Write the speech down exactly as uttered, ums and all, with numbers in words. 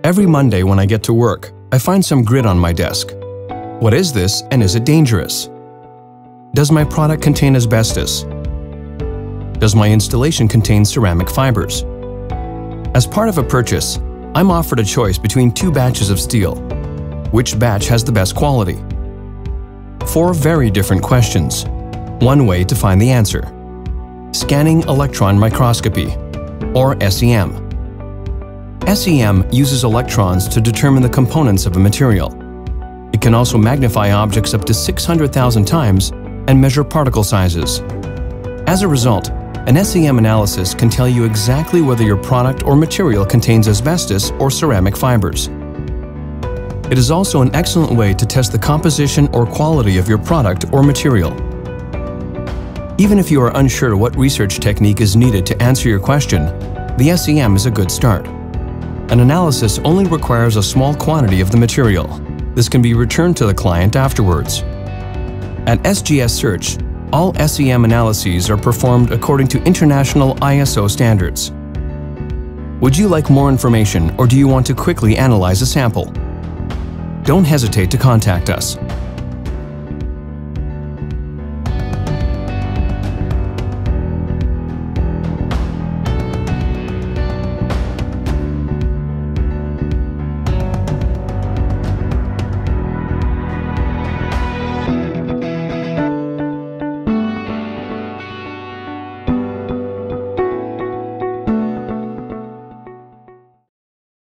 Every Monday when I get to work, I find some grit on my desk. What is this, and is it dangerous? Does my product contain asbestos? Does my installation contain ceramic fibers? As part of a purchase, I'm offered a choice between two batches of steel. Which batch has the best quality? Four very different questions. One way to find the answer. Scanning electron microscopy, or S E M. S E M uses electrons to determine the components of a material. It can also magnify objects up to six hundred thousand times and measure particle sizes. As a result, an S E M analysis can tell you exactly whether your product or material contains asbestos or ceramic fibers. It is also an excellent way to test the composition or quality of your product or material. Even if you are unsure what research technique is needed to answer your question, the S E M is a good start. An analysis only requires a small quantity of the material. This can be returned to the client afterwards. At S G S Search, all S E M analyses are performed according to international I S O standards. Would you like more information, or do you want to quickly analyze a sample? Don't hesitate to contact us.